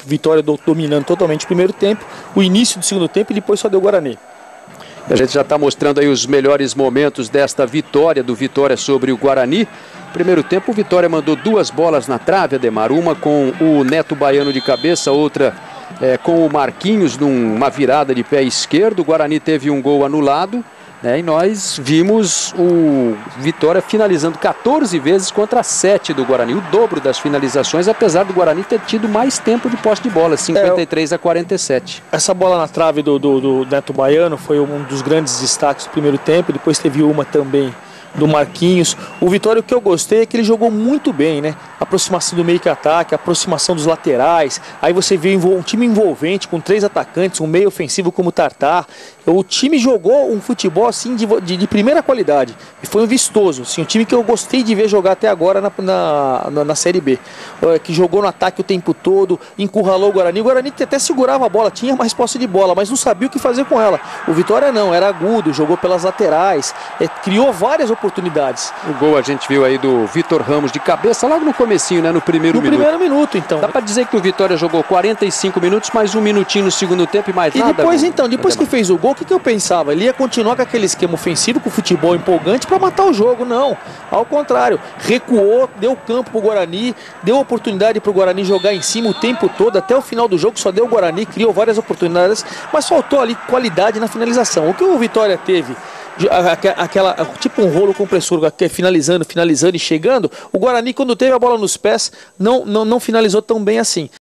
Vitória dominando totalmente o primeiro tempo, o início do segundo tempo e depois só deu Guarani. A gente já está mostrando aí os melhores momentos desta vitória do Vitória sobre o Guarani. Primeiro tempo, o Vitória mandou 2 bolas na trave, Ademar. Uma com o Neto Baiano de cabeça, outra com o Marquinhos numa virada de pé esquerdo. O Guarani teve um gol anulado, né, e nós vimos o Vitória finalizando 14 vezes contra 7 do Guarani. O dobro das finalizações, apesar do Guarani ter tido mais tempo de posse de bola, 53-47. Essa bola na trave do Neto Baiano foi um dos grandes destaques do primeiro tempo. Depois teve uma também do Marquinhos. O Vitória, o que eu gostei é que ele jogou muito bem, né? Aproximação do meio que ataque, aproximação dos laterais. Aí você vê um time envolvente com 3 atacantes, um meio ofensivo como o Tartar. O time jogou um futebol assim de primeira qualidade. E foi um vistoso, assim, um time que eu gostei de ver jogar até agora na Série B. Que jogou no ataque o tempo todo, encurralou o Guarani. O Guarani até segurava a bola, tinha mais posse de bola, mas não sabia o que fazer com ela. O Vitória não, era agudo, jogou pelas laterais, criou várias oportunidades. O gol a gente viu aí do Vitor Ramos de cabeça, logo no comecinho, né? No primeiro minuto, então. Dá pra dizer que o Vitória jogou 45 minutos, mais um minutinho no segundo tempo e mais nada? Depois que fez o gol, o que eu pensava? Ele ia continuar com aquele esquema ofensivo, com o futebol empolgante para matar o jogo. Não, ao contrário, recuou, deu campo pro Guarani, deu oportunidade pro Guarani jogar em cima o tempo todo, até o final do jogo só deu o Guarani, criou várias oportunidades, mas faltou ali qualidade na finalização. O que o Vitória teve, tipo um rolo compressor, finalizando e chegando, o Guarani, quando teve a bola nos pés, não finalizou tão bem assim.